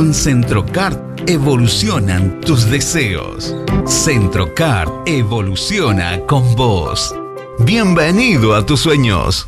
En Centrocart evolucionan tus deseos. Centrocart evoluciona con vos. Bienvenido a tus sueños.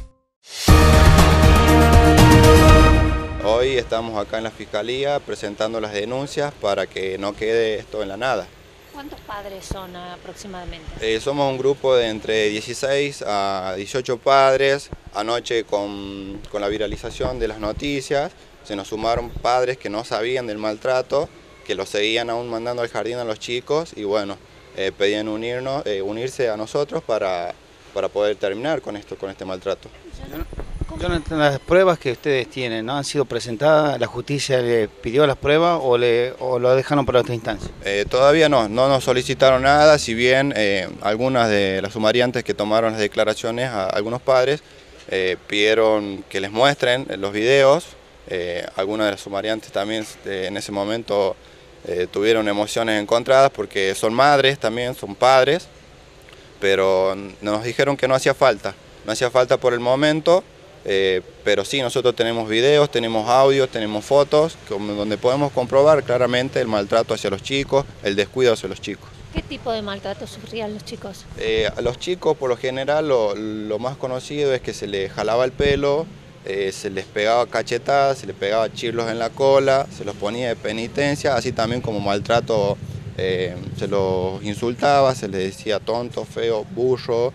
Hoy estamos acá en la Fiscalía presentando las denuncias para que no quede esto en la nada. ¿Cuántos padres son aproximadamente? Somos un grupo de entre 16 a 18 padres. Anoche con la viralización de las noticias se nos sumaron padres que no sabían del maltrato, que lo seguían aún mandando al jardín a los chicos y bueno, pedían unirse a nosotros para poder terminar con este maltrato. Jonathan, las pruebas que ustedes tienen, ¿no? ¿Han sido presentadas? ¿La justicia le pidió las pruebas o lo dejaron para otra instancia? Todavía no nos solicitaron nada, si bien algunas de las sumariantes que tomaron las declaraciones a algunos padres pidieron que les muestren los videos. Algunas de las sumariantes también en ese momento tuvieron emociones encontradas porque son madres también, son padres, pero nos dijeron que no hacía falta por el momento. Pero sí, nosotros tenemos videos, tenemos audios, tenemos fotos donde podemos comprobar claramente el maltrato hacia los chicos, el descuido hacia los chicos. ¿Qué tipo de maltrato sufrían los chicos? A los chicos por lo general lo más conocido es que se les jalaba el pelo, se les pegaba cachetadas, se les pegaba chirlos en la cola, se los ponía de penitencia, así también como maltrato se los insultaba, se les decía tonto, feo, burro.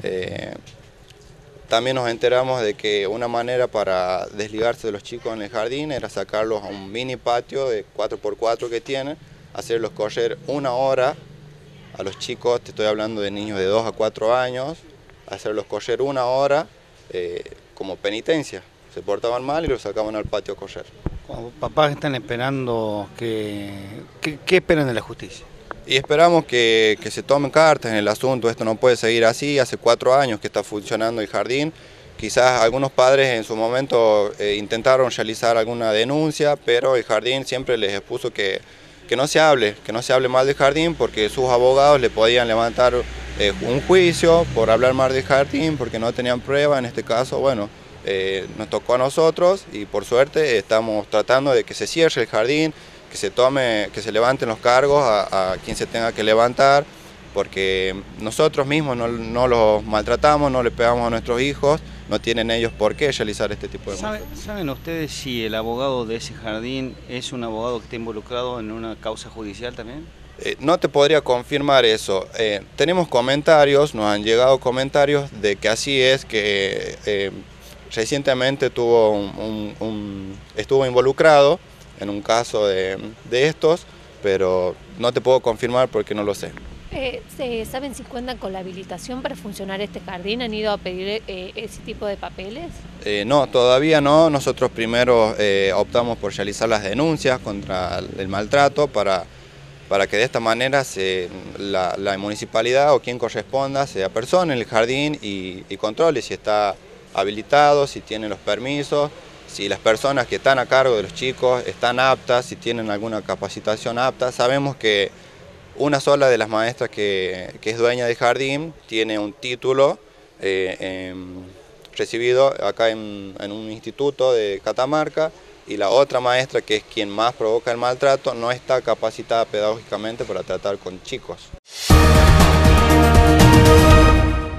También nos enteramos de que una manera para desligarse de los chicos en el jardín era sacarlos a un mini patio de 4x4 que tienen, hacerlos correr 1 hora a los chicos, te estoy hablando de niños de 2 a 4 años, hacerlos correr 1 hora como penitencia. Se portaban mal y los sacaban al patio a correr. Como papás están esperando, ¿qué esperan de la justicia? Y esperamos que se tomen cartas en el asunto, esto no puede seguir así, hace 4 años que está funcionando el jardín. Quizás algunos padres en su momento intentaron realizar alguna denuncia, pero el jardín siempre les expuso que no se hable mal del jardín porque sus abogados le podían levantar un juicio por hablar mal del jardín porque no tenían prueba. En este caso, bueno, nos tocó a nosotros y por suerte estamos tratando de que se cierre el jardín, que se levanten los cargos a quien se tenga que levantar, porque nosotros mismos no los maltratamos, no le pegamos a nuestros hijos, no tienen ellos por qué realizar este tipo de maltrato. ¿Saben ustedes si el abogado de ese jardín es un abogado que está involucrado en una causa judicial también? No te podría confirmar eso. Tenemos comentarios, nos han llegado comentarios de que así es, que recientemente estuvo involucrado en un caso de estos, pero no te puedo confirmar porque no lo sé. ¿Saben si cuentan con la habilitación para funcionar este jardín? ¿Han ido a pedir ese tipo de papeles? No, todavía no. Nosotros primero optamos por realizar las denuncias contra el maltrato para que de esta manera la municipalidad o quien corresponda se apersone en el jardín y controle si está habilitado, si tiene los permisos, si las personas que están a cargo de los chicos están aptas, si tienen alguna capacitación apta. Sabemos que una sola de las maestras que es dueña del jardín tiene un título recibido acá en un instituto de Catamarca, y la otra maestra, que es quien más provoca el maltrato, no está capacitada pedagógicamente para tratar con chicos.